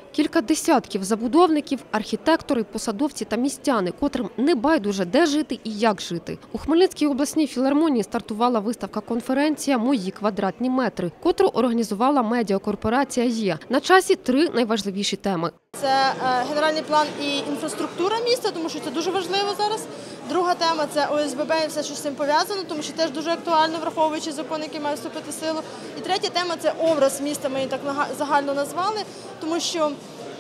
Кілька десятків забудовників, архітектори, посадовці та містяни, котрим не байдуже, де жити і як жити. У Хмельницькій обласній філармонії стартувала виставка-конференція «Мої квадратні метри», котру організувала медіакорпорація «Є». На часі три найважливіші теми. Це генеральний план і інфраструктура міста, тому що це дуже важливо зараз. Друга тема – це ОСББ і все, що з цим пов'язано, тому що теж дуже актуально, враховуючи закон, який має вступити в силу. І третя тема – це образ міста, ми її так загально назвали, тому що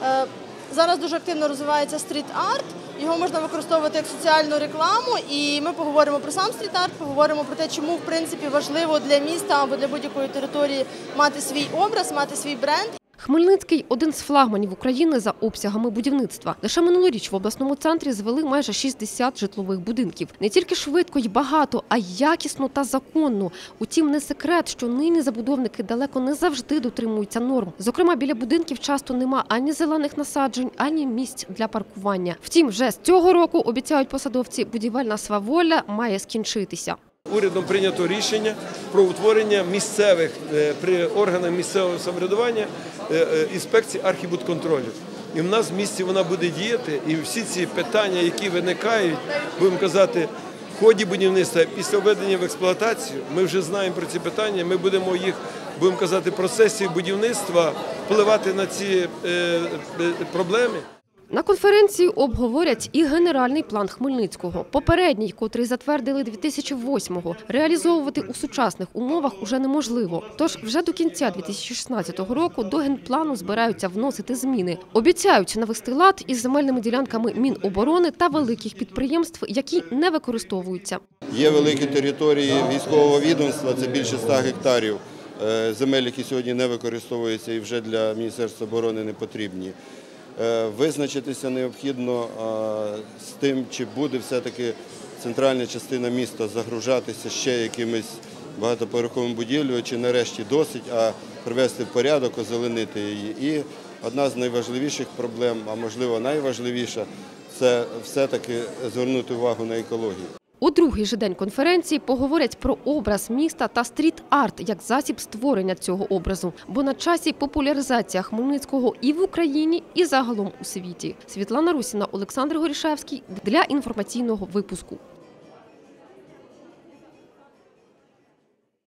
зараз дуже активно розвивається стріт-арт, його можна використовувати як соціальну рекламу, і ми поговоримо про сам стріт-арт, поговоримо про те, чому, в принципі, важливо для міста або для будь-якої території мати свій образ, мати свій бренд. Хмельницький – один з флагманів України за обсягами будівництва. Лише минулоріч в обласному центрі звели майже 60 житлових будинків. Не тільки швидко й багато, а й якісно та законно. Утім, не секрет, що нині забудовники далеко не завжди дотримуються норм. Зокрема, біля будинків часто нема ані зелених насаджень, ані місць для паркування. Втім, вже з цього року, обіцяють посадовці, будівельна сваволя має скінчитися. Урядом прийнято рішення про утворення місцевих, при органах місцевого самоврядування інспекції архібудконтролю. І в нас в місті вона буде діяти, і всі ці питання, які виникають, будемо казати, в ході будівництва, після введення в експлуатацію, ми вже знаємо про ці питання, ми будемо їх, будемо казати, в процесі будівництва впливати на ці проблеми. На конференції обговорять і генеральний план Хмельницького. Попередній, котрий затвердили 2008-го, реалізовувати у сучасних умовах уже неможливо. Тож вже до кінця 2016 року до генплану збираються вносити зміни. Обіцяють навести лад із земельними ділянками Міноборони та великих підприємств, які не використовуються. Є великі території військового відомства, це більше 100 гектарів земель, які сьогодні не використовуються і вже для Міністерства оборони не потрібні. Визначитися необхідно з тим, чи буде все-таки центральна частина міста загружатися ще якимись багатоповерховими будівлями, чи нарешті досить, а привести в порядок, озеленити її. І одна з найважливіших проблем, а можливо найважливіша, це все-таки звернути увагу на екологію. У другий же день конференції поговорять про образ міста та стріт-арт як засіб створення цього образу. Бо на часі популяризація Хмельницького і в Україні, і загалом у світі. Світлана Русіна, Олександр Горішевський для інформаційного випуску.